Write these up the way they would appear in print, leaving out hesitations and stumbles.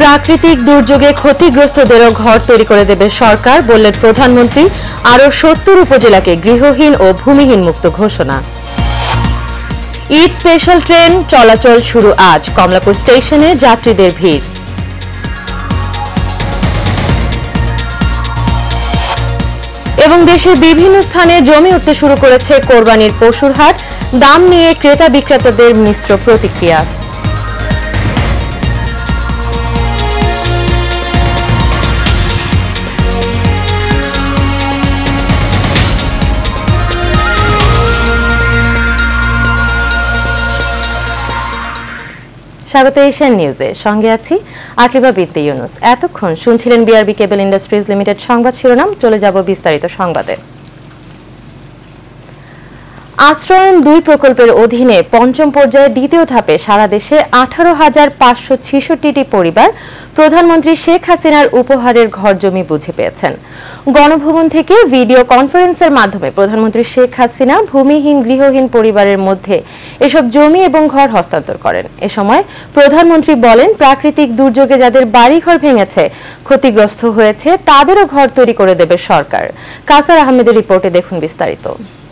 প্রাকৃতিক দুর্যোগে ক্ষতিগ্রস্তদেরও ঘর তৈরি করে দেবে সরকার, বললেন প্রধানমন্ত্রী। আরও ৭০ উপজেলাকে গৃহহীন ও ভূমিহীন মুক্ত ঘোষণা। ঈদ স্পেশাল ট্রেন চলাচল শুরু আজ, কমলাপুর স্টেশনে যাত্রীদের ভিড়। এবং দেশের বিভিন্ন স্থানে জমে উঠতে শুরু করেছে কোরবানির পশুর হাট, দাম নিয়ে ক্রেতা বিক্রেতাদের মিশ্র প্রতিক্রিয়া। স্বাগত এশিয়ান নিউজে, সঙ্গে আছি আকিবা বিনতে ইউনুস। এতক্ষণ শুনছিলেন বিআরবি কেবল ইন্ডাস্ট্রিজ লিমিটেড সংবাদ শিরোনাম। চলে যাব বিস্তারিত সংবাদে। আশ্রয়ন ২ প্রকল্পের অধীনে পঞ্চম পর্যায়ে দ্বিতীয় ধাপে সারা দেশে ১৮,৫৬৬টি পরিবার প্রধানমন্ত্রী শেখ হাসিনার উপহারের ঘর জমি বুঝে পেয়েছেন। গণভবন থেকে ভিডিও কনফারেন্সের মাধ্যমে প্রধানমন্ত্রী শেখ হাসিনা ভূমিহীন গৃহহীন পরিবারের মধ্যে এসব জমি এবং ঘর হস্তান্তর করেন। এ সময় প্রধানমন্ত্রী বলেন, প্রাকৃতিক দুর্যোগে যাদের বাড়িঘর ভেঙেছে, ক্ষতিগ্রস্ত হয়েছে, তাদেরও ঘর তৈরি করে দেবে সরকার। কাসার আহমেদের রিপোর্টে দেখুন বিস্তারিত।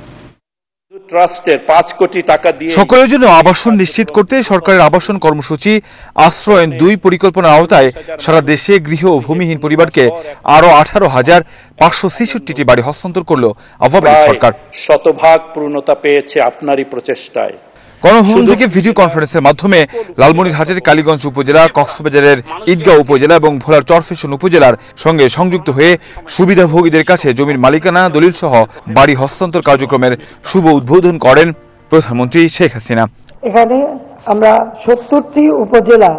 সকলের জন্য আবাসন নিশ্চিত করতে সরকারের আবাসন কর্মসূচি আশ্রয়ন ২ পরিকল্পনার আওতায় সারা দেশে গৃহ ও ভূমিহীন পরিবারকে আরো ১৮,৫৬৬টি বাড়ি হস্তান্তর করল আওয়ামী লীগ সরকার। শতভাগ পূর্ণতা পেয়েছে আপনারই প্রচেষ্টায়। গণভবন থেকে ভিডিও কনফারেন্সের মাধ্যমে লালমনিরহাটের কালীগঞ্জ উপজেলা, কক্সবাজারের ঈদগাঁও উপজেলা এবং ভোলার চরফ্যাশন উপজেলার সঙ্গে সংযুক্ত হয়ে সুবিধাভোগীদের কাছে জমির মালিকানা দলিল সহ বাড়ি হস্তান্তর কার্যক্রমের শুভ উদ্বোধন করেন প্রধানমন্ত্রী শেখ হাসিনা। এখানে আমরা ৭০টি উপজেলা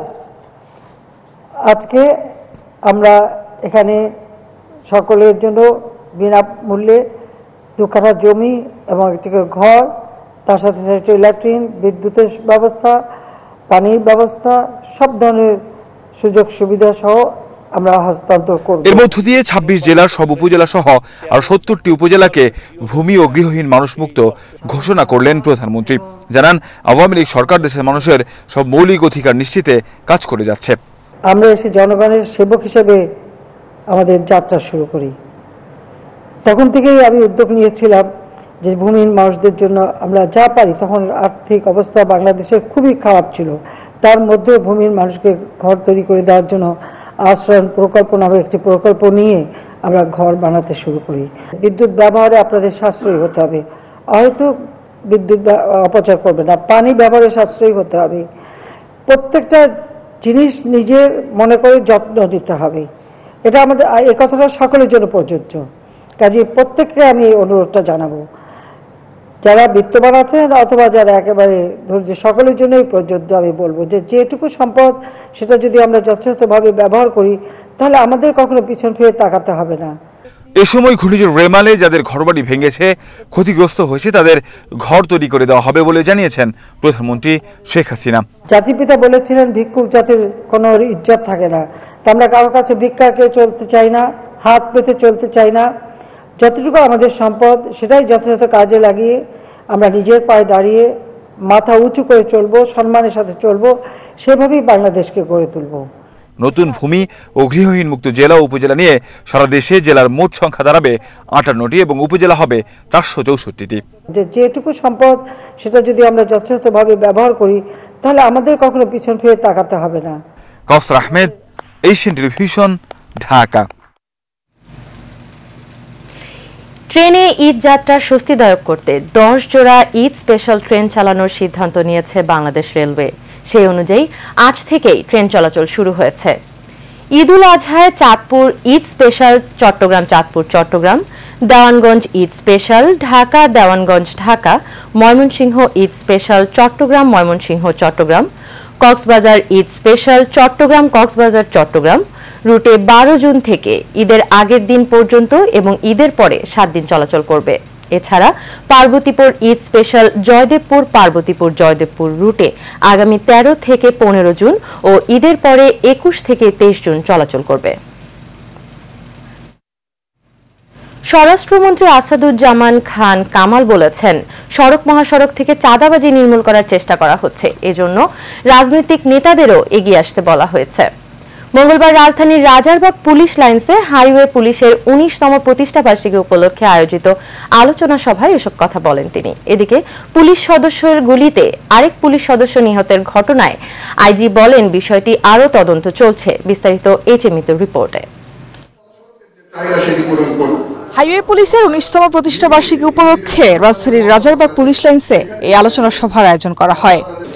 আজকে আমরা এখানে সকলের জন্য বিনামূল্যে ২ কাঠা জমি এবং একটি ঘর, তার সাথে সাথে ল্যাট্রিন, বিদ্যুতের ব্যবস্থা, পানির ব্যবস্থা, সব ধরনের সুযোগ সুবিধা সহ আমরা হস্তান্তর করব। এর মধ্য দিয়ে ২৬ জেলার সব উপজেলা সহ আর ৭০টি উপজেলাকে ভূমি ও গৃহহীন মানুষ মুক্ত ঘোষণা করলেন প্রধানমন্ত্রী। জানান, আওয়ামী লীগ সরকার দেশের মানুষের সব মৌলিক অধিকার নিশ্চিতে কাজ করে যাচ্ছে। আমরা এসে জনগণের সেবক হিসেবে আমাদের যাত্রা শুরু করি। তখন থেকেই আমি উদ্যোগ নিয়েছিলাম যে ভূমিহীন মানুষদের জন্য আমরা যা পারি, তখন আর্থিক অবস্থা বাংলাদেশের খুবই খারাপ ছিল, তার মধ্যে ভূমিহীন মানুষকে ঘর তৈরি করে দেওয়ার জন্য আশ্রয়ন প্রকল্প নামে একটি প্রকল্প নিয়ে আমরা ঘর বানাতে শুরু করি। বিদ্যুৎ ব্যবহারে আপনাদের সাশ্রয়ী হতে হবে, হয়তো বিদ্যুৎ অপচয় করবে না, পানি ব্যবহারে সাশ্রয়ী হতে হবে, প্রত্যেকটা জিনিস নিজের মনে করে যত্ন নিতে হবে। এটা আমাদের, এই কথাটা সকলের জন্য প্রযোজ্য। কাজে প্রত্যেককে আমি এই অনুরোধটা জানাবো, যারা বিত্তবান আছেন অথবা যারা একেবারে ধৈর্য, সকলের জন্যই প্রযোজ্য। আমি বলবো যে যেটুকু সম্পদ সেটা যদি আমরা যথাযথভাবে ব্যবহার করি, তাহলে আমাদের কখনো পিছন ফিরে তাকাতে হবে না। এ সময় ঘূর্ণিঝড় রেমালে যাদের ঘরবাড়ি ভেঙেছে, ক্ষতিগ্রস্ত হয়েছে, তাদের ঘর তৈরি করে দেওয়া হবে বলে জানিয়েছেন প্রধানমন্ত্রী শেখ হাসিনা। জাতিপিতা বলেছিলেন, ভিক্ষুক জাতির কোনো ইজ্জত থাকে না। তা আমরা কারোর কাছে ভিক্ষাকে চলতে চাই না, হাত পেতে চলতে চাই না। যতটুকু আমাদের সম্পদ সেটাই যথাযথ কাজে লাগিয়ে আমরা নিজের পায়ে দাঁড়িয়ে মাথা উঁচু করে চলবো, সম্মানের সাথে চলবো, সেভাবেই বাংলাদেশকে গড়ে তুলব। নতুন ভূমি ও গৃহহীন মুক্ত জেলা ও উপজেলা নিয়ে সারা দেশে জেলার মোট সংখ্যা দাঁড়াবে ৫৮টি এবং উপজেলা হবে ৪৬৪টি। যেটুকু সম্পদ সেটা যদি আমরা যথাযথভাবে ব্যবহার করি, তাহলে আমাদের কখনো পিছন ফিরে তাকাতে হবে না। Kawsar Ahmed, Asian television, Dhaka. ট্রেনে ঈদ যাত্রা স্বস্তিদায়ক করতে ১০ জোড়া ঈদ স্পেশাল ট্রেন চালানোর সিদ্ধান্ত নিয়েছে বাংলাদেশ রেলওয়ে। সেই অনুযায়ী আজ থেকেই ট্রেন চলাচল শুরু হয়েছে। ঈদুল আজহায় Chandpur Eid special Chattogram Chandpur Chattogram, Dewanganj Eid special Dhaka Dewanganj Dhaka, Mymensingh Eid special Chattogram Mymensingh Chattogram, Cox's Bazar Eid special Chattogram Cox's Bazar Chattogram রুটে ১২ জুন থেকে ঈদের আগের দিন পর্যন্ত এবং ঈদের পরে ৭ দিন চলাচল করবে। এছাড়া পার্বতীপুর ঈদ স্পেশাল জয়দেবপুর পার্বতীপুর জয়দেবপুর রুটে আগামী ১৩ থেকে ১৫ জুন ও ঈদের পরে ২১ থেকে ২৩ জুন চলাচল করবে। স্বরাষ্ট্রমন্ত্রী আসাদুজ্জামান খান কামাল বলেছেন, সড়ক মহাসড়ক থেকে চাঁদাবাজি নির্মূল করার চেষ্টা করা হচ্ছে, এজন্য রাজনৈতিক নেতাদেরও এগিয়ে আসতে বলা হয়েছে। মঙ্গলবার রাজধানীর রাজারবাগ পুলিশ লাইন্সে হাইওয়ে পুলিশের 19তম প্রতিষ্ঠা বার্ষিকী উপলক্ষে আয়োজিত আলোচনা সভায় এসব কথা বলেন তিনি। এদিকে পুলিশ সদস্যের গুলিতে আরেক পুলিশ সদস্য নিহতের ঘটনায় আইজি বলেন বিষয়টি আরও তদন্ত চলছে। বিস্তারিত এইচএমইতে রিপোর্টে। হাইওয়ে পুলিশের 19তম প্রতিষ্ঠা বার্ষিকী উপলক্ষে রাজধানীর রাজারবাগ পুলিশ লাইন্সে এই আলোচনা সভার আয়োজন করা হয়।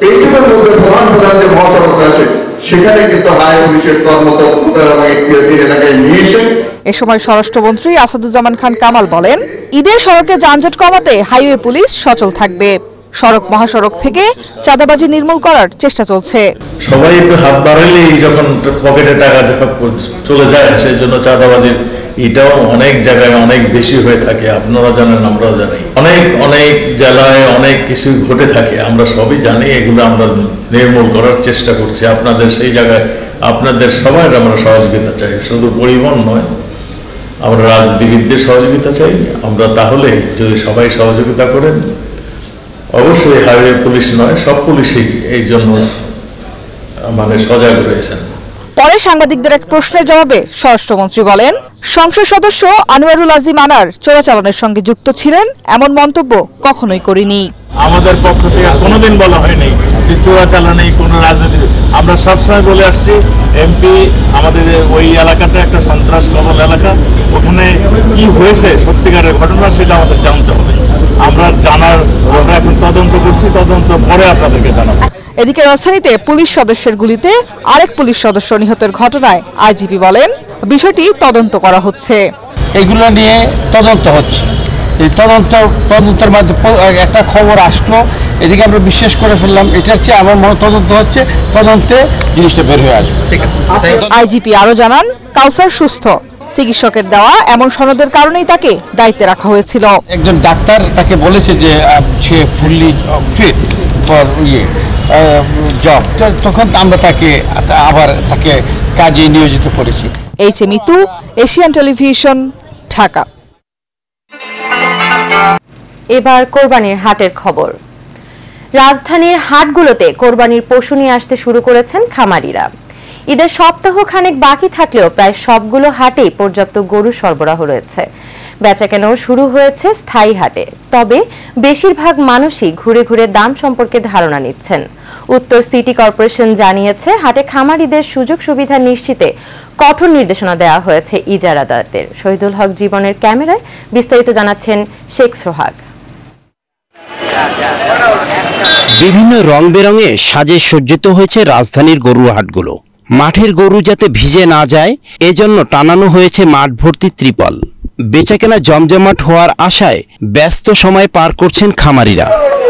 এ সময় স্বরাষ্ট্রমন্ত্রী আসাদুজ্জামান খান কামাল বলেন, ঈদের সড়কে যানজট কমাতে হাইওয়ে পুলিশ সচল থাকবে। সড়ক মহাসড়ক থেকে চাঁদাবাজি নির্মূল করার চেষ্টা চলছে। সবাই একটু হাত বাড়ালেই যখন পকেটে টাকা চলে যায়, সেই জন্য চাঁদাবাজির এটাও অনেক জায়গায় অনেক বেশি হয়ে থাকে। আপনারা জানেন, আমরাও জানি, অনেক জেলায় অনেক কিছু ঘটে থাকে। আমরা সবই জানি, এগুলো আমরা নির্মূল করার চেষ্টা করছি। আপনাদের সেই জায়গায় আপনাদের সবার আমরা সহযোগিতা চাই, শুধু পরিবহন নয়, আমরা রাজনীতিবিদদের সহযোগিতা চাই। আমরা তাহলে যদি সবাই সহযোগিতা করেন, অবশ্যই হাইওয়ে পুলিশ নয়, সব পুলিশই এই জন্য সজাগ রয়েছেন। পরে সাংবাদিকদের এক প্রশ্নের জবাবে স্বরাষ্ট্রমন্ত্রী বলেন, সংসদ সদস্য আনোয়ারুল আজিম আনার চোরাচালানের সঙ্গে যুক্ত ছিলেন এমন মন্তব্য কখনোই করিনি। আমাদের পক্ষ থেকে কোনোদিন বলা হয়নি যে চোরাচালানি কোনো রাজনীতি। আমরা সবসময় বলে আসছি, এমপি আমাদের ওই এলাকাটা একটা সন্ত্রাস কবল এলাকা, ওখানে কি হয়েছে সত্যিকারের ঘটনা সেটা আমাদের জানতে হবে। আমরা এখন তদন্ত করছি, তদন্ত পরে আপনাদেরকে জানাবো। এদিকে রাজধানীতে পুলিশ সদস্যের গুলিতে আরেক পুলিশ সদস্য নিহতের ঘটনায় আইজিপি বলেন বিষয়টি তদন্ত করা হচ্ছে। এগুলো নিয়ে তদন্ত হচ্ছে। এই তদন্তের মাধ্যমে একটা খবর আসলো, এদিকে আমরা বিশ্বাস করে ফেললাম, এটা হচ্ছে আমার মনে তদন্ত হচ্ছে, তদন্তে জিনিসটা বের হয়ে আসবে। ঠিক আছে। আইজিপি আরো জানান, কাউসার সুস্থ, চিকিৎসকের দেওয়া এমন সনদের কারণেই তাকে দায়িত্বে রাখা হয়েছিল। একজন ডাক্তার তাকে বলেছে যে সে ফুললি ফিট ফর জব, তখন আমরা তাকে কাজে নিয়োজিত করেছি। এইচএমই2, এশিয়ান টেলিভিশন, ঢাকা। এবার কোরবানির হাটের খবর। রাজধানীর হাটগুলোতে কোরবানির পশু নিয়ে আসতে শুরু করেছেন খামারিরা। ঈদের সপ্তাহ খানেক বাকি থাকলেও প্রায় সবগুলো হাটেই পর্যাপ্ত গরু সরবরাহ রয়েছে। বেচাকেনাও শুরু হয়েছে স্থায়ী হাটে, তবে বেশিরভাগ মানুষই ঘুরে ঘুরে দাম সম্পর্কে ধারণা নিচ্ছেন। উত্তর সিটি কর্পোরেশন জানিয়েছে, হাটে খামারিদের সুযোগ সুবিধা নিশ্চিতে কঠোর নির্দেশনা দেওয়া হয়েছে ইজারাদারদের। শহীদুল হক জীবনের ক্যামেরায় বিস্তারিত জানাচ্ছেন শেখ সোহাগ। বিভিন্ন রং বেরঙে সাজে সজ্জিত হয়েছে রাজধানীর গরুর হাটগুলো। মাঠের গরু যাতে ভিজে না যায়, এজন্য টানানো হয়েছে মাঠ ভর্তি ত্রিপল। বেচাকেনা জমজমাট হওয়ার আশায় ব্যস্ত সময় পার করছেন খামারিরা।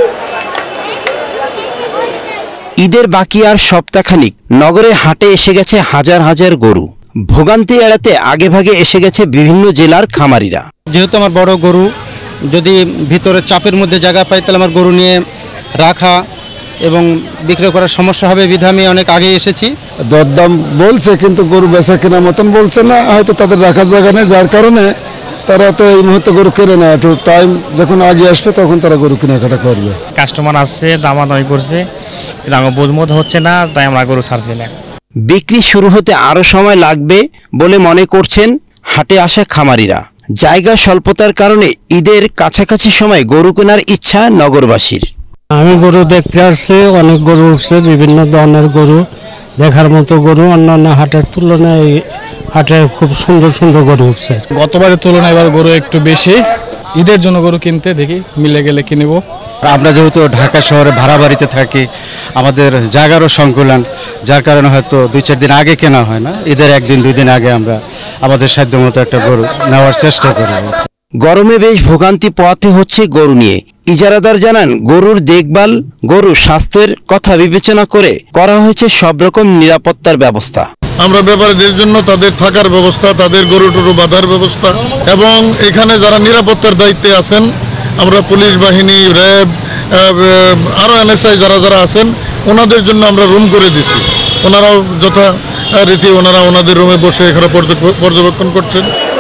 ঈদের বাকি আর সপ্তাহখানিক, নগরে হাটে এসে গেছে হাজার হাজার গরু। ভোগান্তি এড়াতে আগেভাগে এসে গেছে বিভিন্ন জেলার খামারিরা। যেহেতু আমার বড় গরু, যদি ভিতরে চাপের মধ্যে জায়গা পাই তাহলে আমার গরু নিয়ে রাখা এবং বিক্রয় করার সমস্যা হবে, বিধা আমি অনেক আগে এসেছি। দরদাম বলছে, কিন্তু গরু বেচা কেনার মতন বলছে না, হয়তো তাদের রাখার জায়গা নেই, যার কারণে তারা তো এই মুহূর্তে গরু কেনে না। একটু টাইম যখন আগে আসবে তখন তারা গরু কেনাকাটা করবে। কাস্টমার আসছে, দামাদামি করছে, বোধ হচ্ছে না, তাই আমরা গরু ছাড়ছি না। বিক্রি শুরু হতে আরো সময় লাগবে বলে মনে করছেন হাটে আসা খামারিরা। জায়গা স্বল্পতার কারণে ঈদের কাছাকাছি সময় গরু কেনার ইচ্ছা নগরবাসীর। আমি গরু দেখতে আসছি, অনেক গরু উঠছে, বিভিন্ন ধরনের গরু, দেখার মতো গরু। অন্যান্য হাটের তুলনায় হাটে খুব সুন্দর সুন্দর গরু উঠছে। গতবারের তুলনায় এবার গরু একটু বেশি। ঈদের জন্য গরু কিনতে দেখি মিলে গেলে কিনব। আমরা যেহেতু ঢাকা শহরে ভাড়া বাড়িতে থাকি, আমাদের জায়গারও সংকুলন, যার কারণে হয়তো 2-4 দিন আগে কেনা হয় না। ঈদের 1-2 দিন আগে আমরা আমাদের সাধ্যমতো একটা গরু নেওয়ার চেষ্টা করি। গরমে বেশ ভোগান্তি পোহাতে হচ্ছে গরু নিয়ে। ইজারাদার জানান, গরুর দেখভাল, গরু স্বাস্থ্যের কথা বিবেচনা করে করা হয়েছে সব রকম নিরাপত্তার ব্যবস্থা। আমরা ব্যাপারীদের জন্য তাদের থাকার ব্যবস্থা, তাদের গরু টরু বাঁধার ব্যবস্থা, এবং এখানে যারা নিরাপত্তার দায়িত্বে আছেন, আমরা পুলিশ বাহিনী, র্যাব, আরও এনএসআই যারা আছেন, ওনাদের জন্য আমরা রুম করে দিছি। ওনারাও যথারীতি ওনাদের রুমে বসে এখানে পর্যবেক্ষণ করছেন।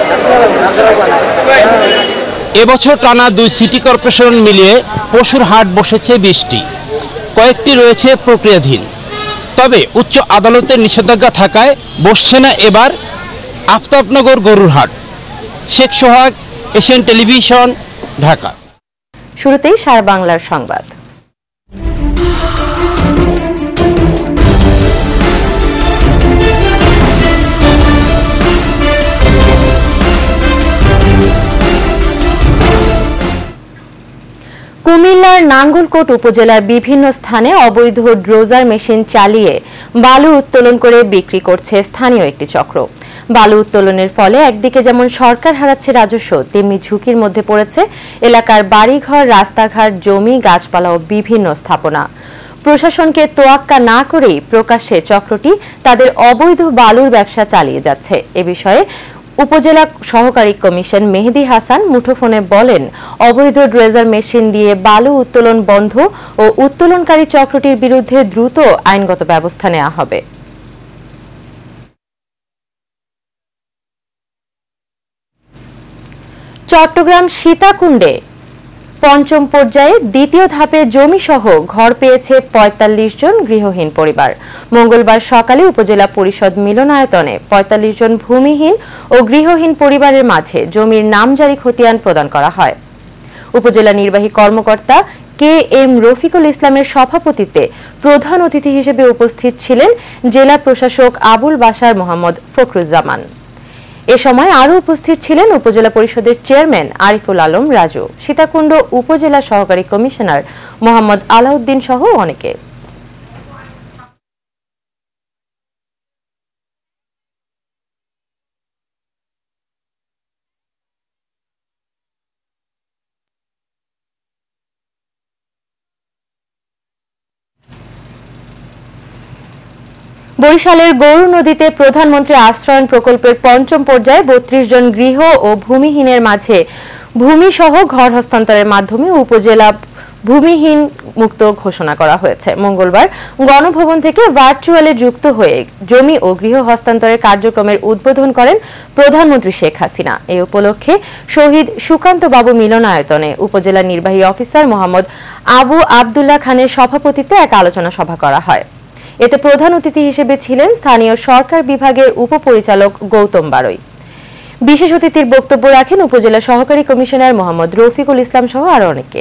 এবছর টানা 2 সিটি কর্পোরেশন মিলিয়ে পশুর হাট বসেছে 20টি, কয়েকটি রয়েছে প্রক্রিয়াধীন। তবে উচ্চ আদালতের নিষেধাজ্ঞা থাকায় বসছে না এবার আফতাবনগর গরুর হাট। Sheikh Sohag, Asian television, Dhaka. শুরুতেই সারা বাংলার সংবাদ। কুমিল্লার নাঙ্গলকোট উপজেলার বিভিন্ন স্থানে অবৈধ ড্রোজার মেশিন চালিয়ে বালু উত্তোলন করে বিক্রি করছে স্থানীয় একটি চক্র। বালু উত্তোলনের ফলে একদিকে যেমন সরকার হারাচ্ছে রাজস্ব, তেমনি ঝুঁকির মধ্যে পড়েছে এলাকার বাড়িঘর, রাস্তাঘাট, জমি, গাছপালা ও বিভিন্ন স্থাপনা। প্রশাসনকে তোয়াক্কা না করেই প্রকাশ্যে চক্রটি তাদের অবৈধ বালুর ব্যবসা চালিয়ে যাচ্ছে। এ বিষয়ে উপজেলা সহকারী কমিশন মেহেদি হাসান মুঠোফোনে বলেন, অবৈধ ড্রেজার মেশিন দিয়ে বালু উত্তোলন বন্ধ ও উত্তোলনকারী চক্রটির বিরুদ্ধে দ্রুত আইনগত ব্যবস্থা নেওয়া হবে। চট্টগ্রাম সীতাকুণ্ডে পঞ্চম পর্যায়ে দ্বিতীয় ধাপে জমি সহ ঘর পেয়েছে ৪৫ জন গৃহহীন পরিবার। মঙ্গলবার সকালে উপজেলা পরিষদ মিলনায়তনে ৪৫ জন ভূমিহীন ও গৃহহীন পরিবারের মাঝে জমির নামজারি খতিয়ান প্রদান করা হয়। উপজেলা নির্বাহী কর্মকর্তা কে এম রফিকুল ইসলামের সভাপতিত্বে প্রধান অতিথি হিসেবে উপস্থিত ছিলেন জেলা প্রশাসক আবুল বাশার মোহাম্মদ ফখরুজ্জামান। এ সময় আরও উপস্থিত ছিলেন উপজেলা পরিষদের চেয়ারম্যান আরিফুল আলম রাজু, সীতাকুণ্ড উপজেলা সহকারী কমিশনার মোহাম্মদ আলাউদ্দিন সহ অনেকে। বরিশালের গৌর নদীতে প্রধানমন্ত্রী আশ্রয়ন প্রকল্পের পঞ্চম পর্যায়ে ৩২ জন গৃহ ও ভূমিহীনের মাঝে ভূমি সহ ঘর হস্তান্তরের মাধ্যমে উপজেলা ভূমিহীন মুক্ত ঘোষণা করা হয়েছে। মঙ্গলবার গণভবন থেকে ভার্চুয়ালে যুক্ত হয়ে জমি ও গৃহ হস্তান্তরের কার্যক্রমের উদ্বোধন করেন প্রধানমন্ত্রী শেখ হাসিনা। এই উপলক্ষে শহীদ সুকান্ত বাবু মিলনায়তনে উপজেলা নির্বাহী অফিসার মোহাম্মদ আবু আবদুল্লাহ খানের সভাপতিত্বে এক আলোচনা সভা করা হয়। এতে প্রধান অতিথি হিসেবে ছিলেন স্থানীয় সরকার বিভাগের উপপরিচালক গৌতম বারৈ। বিশেষ অতিথির বক্তব্য রাখেন উপজেলা সহকারী কমিশনার মোহাম্মদ রফিকুল ইসলাম সহ আরো অনেকে।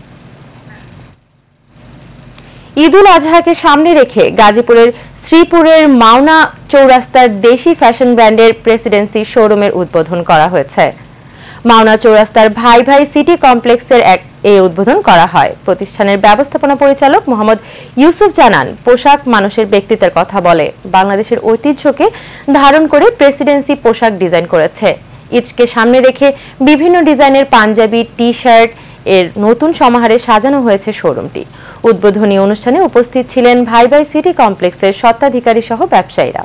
ঈদুল আজহাকে সামনে রেখে গাজীপুরের শ্রীপুরের মাওনা চৌরাস্তার দেশি ফ্যাশন ব্র্যান্ডের প্রেসিডেন্সি শোরুমের উদ্বোধন করা হয়েছে। মাওনা চৌরাস্তার ভাই ভাই সিটি কমপ্লেক্সের এই উদ্বোধন করা হয়। প্রতিষ্ঠানের ব্যবস্থাপনা পরিচালক মোহাম্মদ ইউসুফ জানান, পোশাক মানুষের ব্যক্তিত্বের কথা বলে। বাংলাদেশের ঐতিহ্যকে ধারণ করে প্রেসিডেন্সি পোশাক ডিজাইন করেছে। ঈদকে সামনে রেখে বিভিন্ন ডিজাইনের পাঞ্জাবি, টি শার্ট এর নতুন সমাহারে সাজানো হয়েছে শোরুমটি। উদ্বোধনী অনুষ্ঠানে উপস্থিত ছিলেন ভাই ভাই সিটি কমপ্লেক্সের স্বত্বাধিকারী সহ ব্যবসায়ীরা।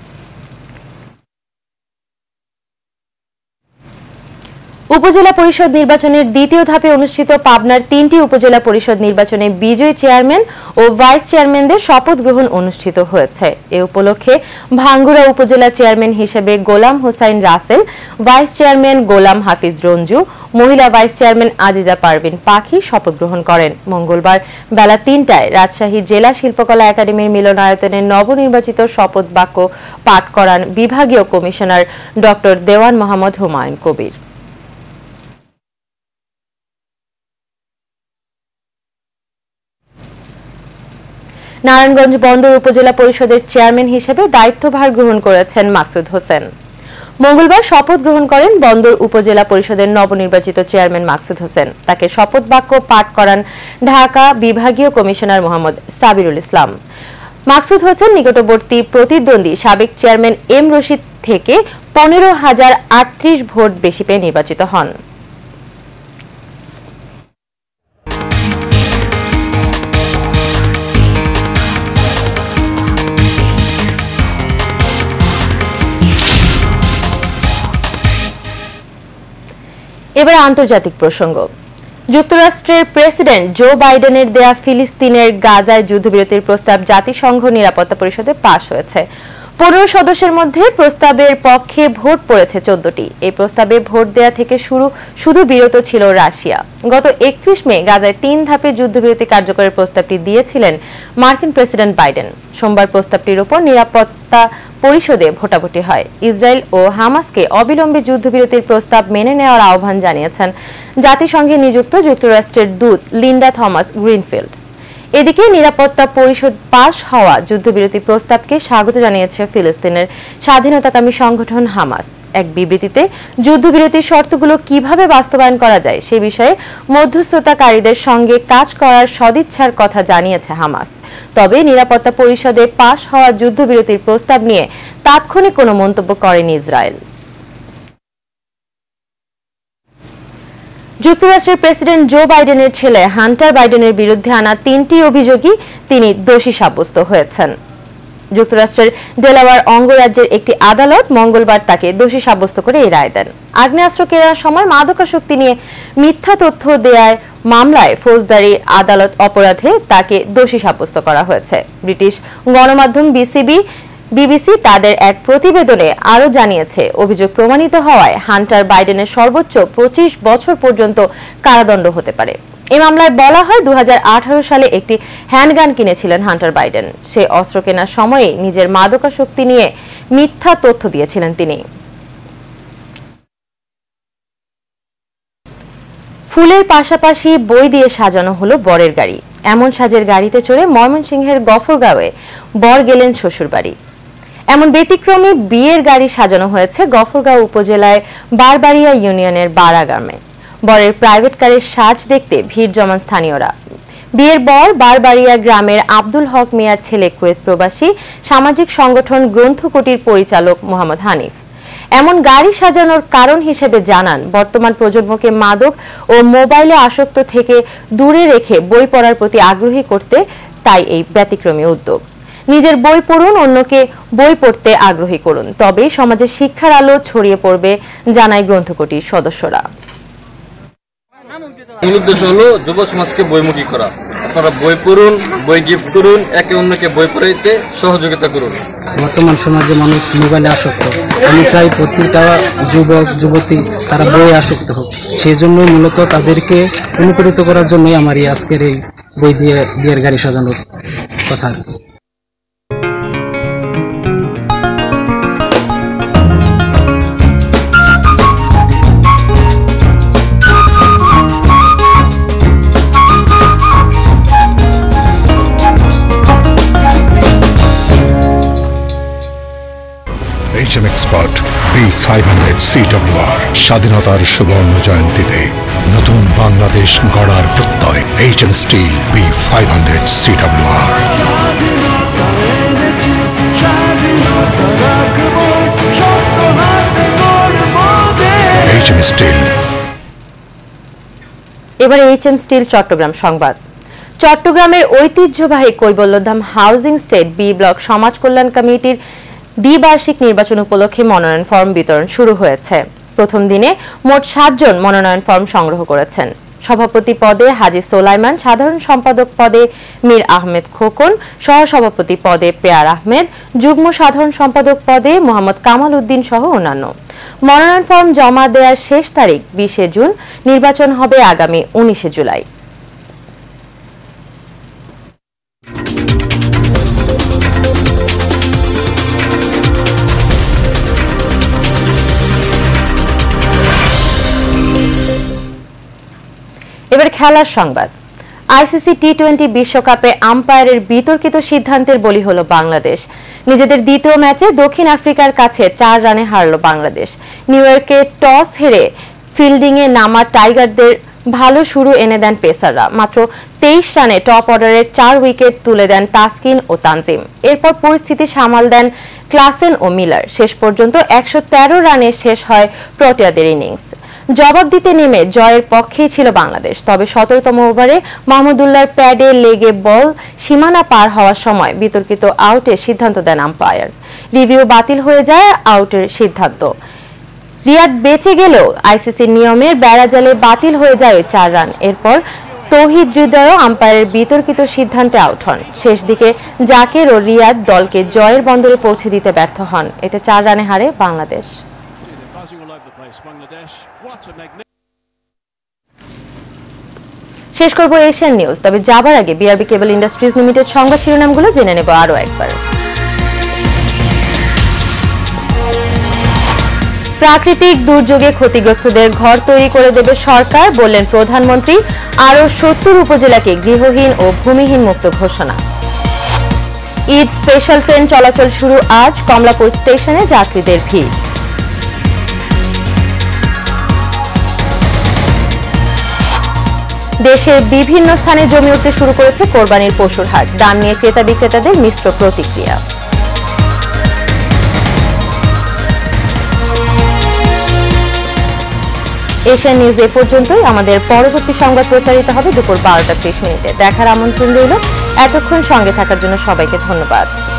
উপজেলা পরিষদ নির্বাচনের দ্বিতীয় ধাপে অনুষ্ঠিত পাবনার ৩টি উপজেলা পরিষদ নির্বাচনে বিজয়ী চেয়ারম্যান ও ভাইস চেয়ারম্যানদের শপথ গ্রহণ অনুষ্ঠিত হয়েছে। এ উপলক্ষে ভাঙ্গুড়া উপজেলা চেয়ারম্যান হিসেবে গোলাম হোসাইন রাসেল, ভাইস চেয়ারম্যান গোলাম হাফিজ রঞ্জু, মহিলা ভাইস চেয়ারম্যান আজিজা পারভিন পাখি শপথ গ্রহণ করেন। মঙ্গলবার বেলা ৩টায় রাজশাহী জেলা শিল্পকলা একাডেমির মিলনায়তনে নবনির্বাচিত শপথ বাক্য পাঠ করান বিভাগীয় কমিশনার ডক্টর দেওয়ান মোহাম্মদ হুমায়ুন কবির। নারায়ণগঞ্জ বন্দর উপজেলা পরিষদের চেয়ারম্যান হিসেবে দায়িত্বভার গ্রহণ করেছেন মাকসুদ হোসেন। মঙ্গলবার শপথ গ্রহণ করেন বন্দর উপজেলা পরিষদের নবনির্বাচিত চেয়ারম্যান মাকসুদ হোসেন। তাকে শপথ বাক্য পাঠ করান ঢাকা বিভাগীয় কমিশনার মোহাম্মদ সাবিরুল ইসলাম। মাকসুদ হোসেন নিকটবর্তী প্রতিদ্বন্দ্বী সাবেক চেয়ারম্যান এম রশিদ থেকে ১৫,০৩৮ ভোট বেশি পেয়ে নির্বাচিত হন। এবার আন্তর্জাতিক প্রসঙ্গ। যুক্তরাষ্ট্রের প্রেসিডেন্ট জো বাইডেনের দেয়া ফিলিস্তিনের গাজায় যুদ্ধবিরতির প্রস্তাব জাতিসংঘ নিরাপত্তা পরিষদে পাশ হয়েছে। 15 সদস্যের মধ্যে প্রস্তাবের পক্ষে ভোট পড়েছে 14টি। এই প্রস্তাবে ভোট দেয়া থেকে শুধু বিরত ছিল রাশিয়া। গত 31 মে গাজায় 3 ধাপে যুদ্ধবিরতি কার্যকরের প্রস্তাবটি দিয়েছিলেন মার্কিন প্রেসিডেন্ট বাইডেন। সোমবার প্রস্তাবটির উপর নিরাপত্তা পরিষদে ভোটাভুটি হয়। ইসরায়েল ও হামাসকে অবিলম্বে যুদ্ধবিরতির প্রস্তাব মেনে নেওয়ার আহ্বান জানিয়েছেন জাতিসংঘে নিযুক্ত যুক্তরাষ্ট্রের দূত লিন্ডা থমাস গ্রিনফিল্ড। এদিকে নিরাপত্তা পরিষদ পাশ হওয়া যুদ্ধবিরতি প্রস্তাবকে স্বাগত জানিয়েছে ফিলিস্তিনের স্বাধীনতাকামী সংগঠন হামাস। এক বিবৃতিতে যুদ্ধবিরতির শর্তগুলো কিভাবে বাস্তবায়ন করা যায় সে বিষয়ে মধ্যস্থতাকারীদের সঙ্গে কাজ করার সদিচ্ছার কথা জানিয়েছে হামাস। তবে নিরাপত্তা পরিষদে পাশ হওয়া যুদ্ধবিরতির প্রস্তাব নিয়ে তাৎক্ষণিক কোনো মন্তব্য করেনি ইসরায়েল। যুক্তরাষ্ট্রের প্রেসিডেন্ট জো বাইডেনের ছেলে হান্টার বাইডেনের বিরুদ্ধে আনা 3টি অভিযোগই তিনি দোষী সাব্যস্ত হয়েছেন। যুক্তরাষ্ট্রের ডেলাওয়্যার অঙ্গরাজ্যের একটি আদালত মঙ্গলবার তাকে দোষী সাব্যস্ত করে এই রায় দেন। আগ্নেয়াস্ত্র কেনার সময় মাদকাসক্তি নিয়ে মিথ্যা তথ্য দেওয়ার মামলায় ফৌজদারি আদালত অপরাধে তাকে দোষী সাব্যস্ত করা হয়েছে। ব্রিটিশ গণমাধ্যম বিবিসি তাদের এক প্রতিবেদনে আরও জানিয়েছে, অভিযোগ প্রমাণিত হওয়ায় হান্টার বাইডেনের সর্বোচ্চ 25 বছর পর্যন্ত কারাদণ্ড হতে পারে। এই মামলায় বলা হয় 2018 সালে একটি হ্যান্ডগান কিনেছিলেন হান্টার বাইডেন। সে অস্ত্র কেনার সময়ে নিজের মাদকাসক্তি নিয়ে মিথ্যা তথ্য দিয়েছিলেন তিনি। ফুলের পাশাপাশি বই দিয়ে সাজানো হলো বরের গাড়ি। এমন সাজের গাড়িতে চড়ে ময়মনসিংহের গফরগাঁওয়ে বর গেলেন শ্বশুরবাড়ি। এমন ব্যতিক্রমী বিয়ের গাড়ি সাজানো হয়েছে গফরগাঁও উপজেলায় বারবাড়িয়া ইউনিয়নের বাড়া গ্রামে। বরের প্রাইভেট কারের সাজ দেখতে ভিড় জমান স্থানীয়রা। বিয়ের বর বারবাড়িয়া গ্রামের আব্দুল হক মিয়ার ছেলে কুয়েত প্রবাসী সামাজিক সংগঠন গ্রন্থকুটির পরিচালক মোহাম্মদ হানিফ। এমন গাড়ি সাজানোর কারণ হিসেবে জানান, বর্তমান প্রজন্মকে মাদক ও মোবাইলে আসক্ত থেকে দূরে রেখে বই পড়ার প্রতি আগ্রহী করতে তাই এই ব্যতিক্রমী উদ্যোগ। নিজের বই পড়ুন, অন্যকে বই পড়তে আগ্রহী করুন, তবেই সমাজে শিক্ষার আলো ছড়িয়ে পড়বে, জানায় গ্রন্থকুটির সদস্যরা। মূল উদ্দেশ্য হলো যুব সমাজকে বইমুখী করা। আপনারা বই পড়ুন, বই গিফট করুন, একে অন্যকে বই পড়াইতে সহযোগিতা করুন। বর্তমান সমাজে মানুষ মোবাইলে আসক্ত। আমি চাই প্রত্যেকটা যুবক যুবতী তারা বই আসক্ত হোক। সেই জন্য মূলত তাদেরকে অনুপ্রেরিত করার জন্যই আমার এই আজকের এই বই দিয়ে বিয়ের গাড়ি সাজানোর কথা। HM Expert B500 CWR স্বাধীনতার সুবর্ণ জয়ন্তীতে নতুন বাংলাদেশ গড়ার প্রত্যয়। HM Steel B500 CWR। HM Steel। এবার HM Steel চট্টগ্রাম সংবাদ। চট্টগ্রামের ঐতিহ্যবাহী Kaibalyadham housing estate B block সমাজ কল্যাণ কমিটির দ্বিবার্ষিক নির্বাচন উপলক্ষে মনোনয়ন ফর্ম বিতরণ শুরু হয়েছে। প্রথম দিনে মোট 7 জন মনোনয়ন ফর্ম সংগ্রহ করেছেন। সভাপতি পদে হাজী সোলাইমান, সাধারণ সম্পাদক পদে মীর আহমেদ খোকন, সহসভাপতি পদে পেয়ার আহমেদ, যুগ্ম সাধারণ সম্পাদক পদে মোহাম্মদ কামাল উদ্দিন সহ অন্যান্য। মনোনয়ন ফর্ম জমা দেওয়ার শেষ তারিখ 20 জুন। নির্বাচন হবে আগামী 19 জুলাই। এবার খেলার সংবাদ। আইসিসি টি-20 বিশ্বকাপে আম্পায়ারের বিতর্কিত সিদ্ধান্তের বলি হলো বাংলাদেশ। নিজেদের দ্বিতীয় ম্যাচে দক্ষিণ আফ্রিকার কাছে 4 রানে হারল বাংলাদেশ। নিউ ইয়র্কে টস হেরে ফিল্ডিংয়ে নামা টাইগারদের ভালো শুরু এনে দেন পেসাররা। মাত্র 23 রানে টপ অর্ডারের 4 উইকেট তুলে দেন তাসকিন ও তানজিম। এরপর পরিস্থিতি সামাল দেন ক্লাসেন ও মিলার। শেষ পর্যন্ত 113 রানে শেষ হয় প্রোটিয়াদের ইনিংস। জবাব দিতে নেমে জয়ের পক্ষেই ছিল বাংলাদেশ। তবে 17তম ওভারে মাহমুদুল্লাহর প্যাডে লেগে বল সীমানা পার হওয়ার সময় বিতর্কিত আউটের সিদ্ধান্ত দেন আম্পায়ার। রিভিউ বাতিল হয়ে যায় আউটের সিদ্ধান্ত। রিয়াদ বেঁচে গেলেও আইসিসির নিয়মের বেড়াজালে বাতিল হয়ে যায় ওই 4 রান। এরপর তৌহিদ হৃদয় আম্পায়ারের বিতর্কিত সিদ্ধান্তে আউট হন। শেষ দিকে জাকের ও রিয়াদ দলকে জয়ের বন্দরে পৌঁছে দিতে ব্যর্থ হন। এতে 4 রানে হারে বাংলাদেশ। শেষ করব এশিয়ান নিউজ, তবে যাবার আগে বিআরবি কেবল ইন্ডাস্ট্রিজ লিমিটেড সংবাদ শিরোনামগুলো জেনে নেব আরও একবার। প্রাকৃতিক দুর্যোগে ক্ষতিগ্রস্তদের ঘর তৈরি করে দেবে সরকার, বললেন প্রধানমন্ত্রী। আরও 70 উপজেলাকে গৃহহীন ও ভূমিহীন মুক্ত ঘোষণা। ঈদ স্পেশাল ট্রেন চলাচল শুরু আজ, কমলাপুর স্টেশনে যাত্রীদের ভিড়। দেশের বিভিন্ন স্থানে জমে উঠতে শুরু করেছে কোরবানির পশুর হাট, দাম নিয়ে ক্রেতা বিক্রেতাদের মিশ্র প্রতিক্রিয়া। এশিয়ান নিউজ এ পর্যন্তই। আমাদের পরবর্তী সংবাদ প্রচারিত হবে দুপুর 12টা 30 মিনিটে। দেখার আমন্ত্রণ রইল। এতক্ষণ সঙ্গে থাকার জন্য সবাইকে ধন্যবাদ।